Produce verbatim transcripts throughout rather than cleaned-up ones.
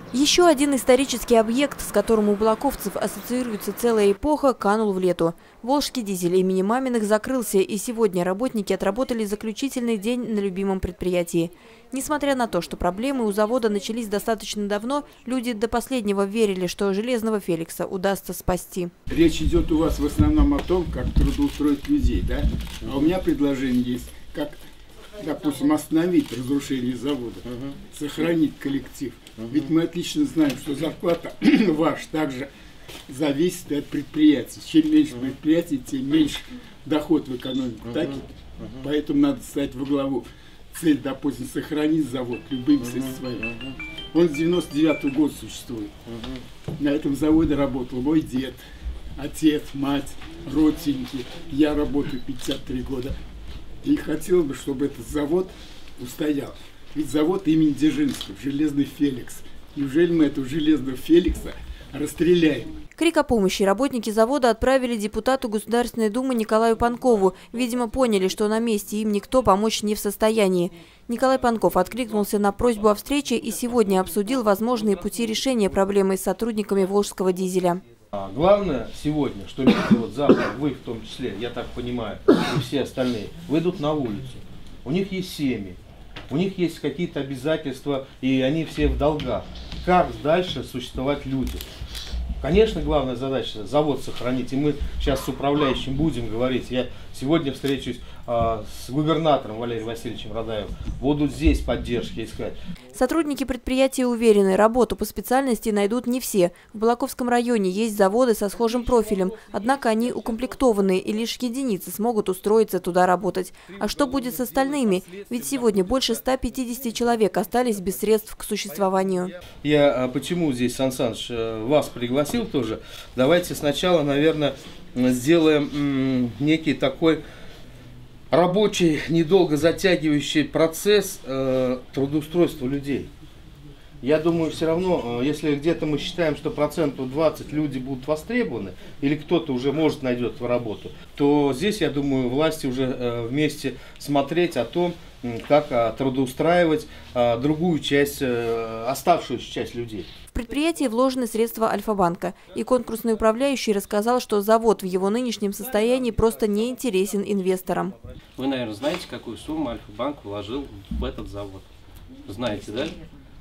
Еще один исторический объект, с которым у блоковцев ассоциируется целая эпоха, канул в лету. Волжский дизель имени Маминых закрылся, и сегодня работники отработали заключительный день на любимом предприятии. Несмотря на то, что проблемы у завода начались достаточно давно, люди до последнего верили, что Железного Феликса удастся спасти. Речь идет у вас в основном о том, как трудоустроить людей, да? А у меня предложение есть, как, допустим, остановить разрушение завода, сохранить коллектив. Ведь мы отлично знаем, что зарплата ваша также зависит от предприятий. Чем меньше предприятий, тем меньше доход в экономику. Так? Поэтому надо ставить во главу цель, допустим, сохранить завод любыми средствами. Он с девяносто девятого года существует. На этом заводе работал мой дед, отец, мать, родственники. Я работаю пятьдесят три года. И хотел бы, чтобы этот завод устоял. Ведь завод имени Дзержинского, Железный Феликс. Неужели мы этого Железного Феликса расстреляем? Крик о помощи работники завода отправили депутату Государственной Думы Николаю Панкову. Видимо, поняли, что на месте им никто помочь не в состоянии. Николай Панков откликнулся на просьбу о встрече и сегодня обсудил возможные пути решения проблемы с сотрудниками Волжского дизеля. Главное сегодня, что люди вот завтра, вы в том числе, я так понимаю, и все остальные, выйдут на улицу. У них есть семьи. У них есть какие-то обязательства, и они все в долгах. Как дальше существовать людям? Конечно, главная задача – завод сохранить. И мы сейчас с управляющим будем говорить. Я сегодня встречусь э, с губернатором Валерием Васильевичем Радаевым. Будут здесь поддержки искать. Сотрудники предприятия уверены, работу по специальности найдут не все. В Балаковском районе есть заводы со схожим профилем. Однако они укомплектованы, и лишь единицы смогут устроиться туда работать. А что будет с остальными? Ведь сегодня больше ста пятидесяти человек остались без средств к существованию. Я почему здесь, Сан Саныч, вас пригласил тоже? Давайте сначала, наверное, сделаем некий такой рабочий, недолго затягивающий процесс э, трудоустройства людей. Я думаю, все равно, э, если где-то мы считаем, что процентов двадцать люди будут востребованы, или кто-то уже может найдет работу, то здесь, я думаю, власти уже э, вместе смотреть о том, как э, трудоустраивать э, другую часть, э, оставшуюся часть людей. В предприятии вложены средства Альфа-банка, и конкурсный управляющий рассказал, что завод в его нынешнем состоянии просто не интересен инвесторам. Вы, наверное, знаете, какую сумму Альфа-банк вложил в этот завод? Знаете, да?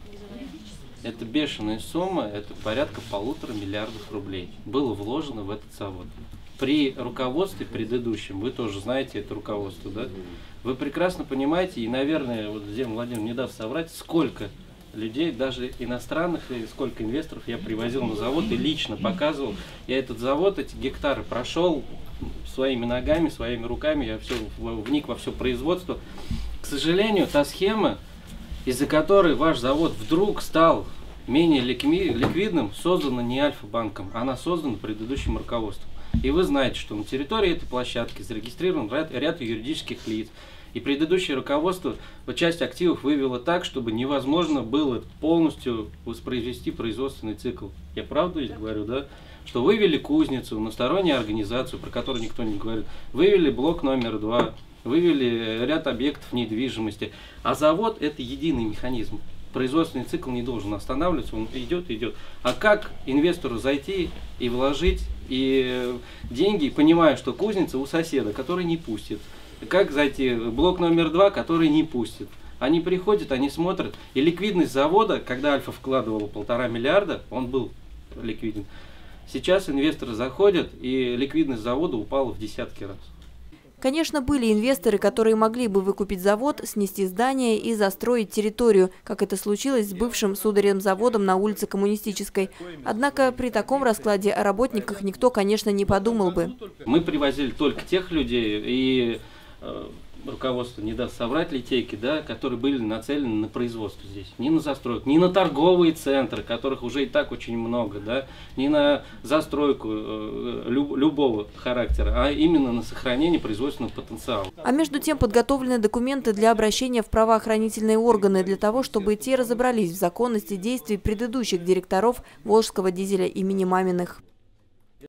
Это бешеная сумма, это порядка полутора миллиардов рублей было вложено в этот завод. При руководстве предыдущем, вы тоже знаете это руководство, да? Вы прекрасно понимаете, и, наверное, вот Земля Владимир не даст соврать, сколько людей, даже иностранных, и сколько инвесторов я привозил на завод и лично показывал. Я этот завод, эти гектары прошел своими ногами, своими руками, я все вник во все производство. К сожалению, та схема, из-за которой ваш завод вдруг стал менее ликвидным, создана не Альфа-банком, она создана предыдущим руководством. И вы знаете, что на территории этой площадки зарегистрирован ряд, ряд юридических лиц. И предыдущее руководство вот часть активов вывело так, чтобы невозможно было полностью воспроизвести производственный цикл. Я правду говорю, да? Что вывели кузницу, одностороннюю организацию, про которую никто не говорит. Вывели блок номер два, вывели ряд объектов недвижимости. А завод – это единый механизм. Производственный цикл не должен останавливаться, он идет и идет. А как инвестору зайти и вложить и деньги, понимая, что кузница у соседа, который не пустит? Как зайти в блок номер два, который не пустит? Они приходят, они смотрят. И ликвидность завода, когда Альфа вкладывала полтора миллиарда, он был ликвиден. Сейчас инвесторы заходят, и ликвидность завода упала в десятки раз. Конечно, были инвесторы, которые могли бы выкупить завод, снести здание и застроить территорию, как это случилось с бывшим сударем-заводом на улице Коммунистической. Однако при таком раскладе о работниках никто, конечно, не подумал бы. Мы привозили только тех людей, и э, руководство не даст соврать, литейки, да, которые были нацелены на производство здесь. Не на застройку, не на торговые центры, которых уже и так очень много, да, не на застройку э, люб, любого характера, а именно на сохранение производственного потенциала. А между тем подготовлены документы для обращения в правоохранительные органы для того, чтобы те разобрались в законности действий предыдущих директоров Волжского дизеля имени Маминых.